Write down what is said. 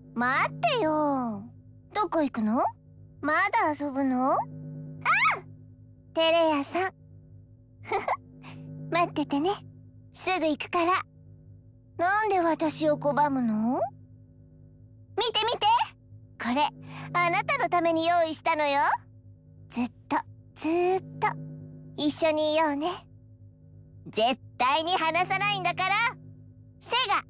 待ってよ。どこ行くの？まだ遊ぶの？ああ！テレ屋さん。待っててね。すぐ行くから。なんで私を拒むの？見て見て！これ、あなたのために用意したのよ。ずっと一緒にいようね。絶対に離さないんだから。セガ